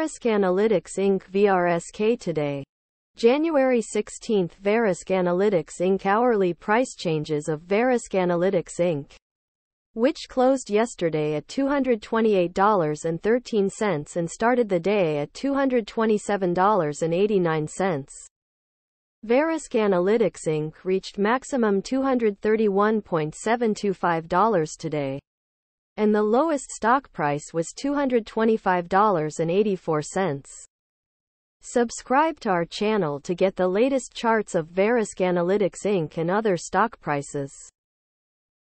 Verisk Analytics Inc. VRSK today. January 16. Verisk Analytics Inc. Hourly price changes of Verisk Analytics Inc., which closed yesterday at $228.13 and started the day at $227.89. Verisk Analytics Inc. reached maximum $231.725 today, and the lowest stock price was $225.84. Subscribe to our channel to get the latest charts of Verisk Analytics Inc. and other stock prices.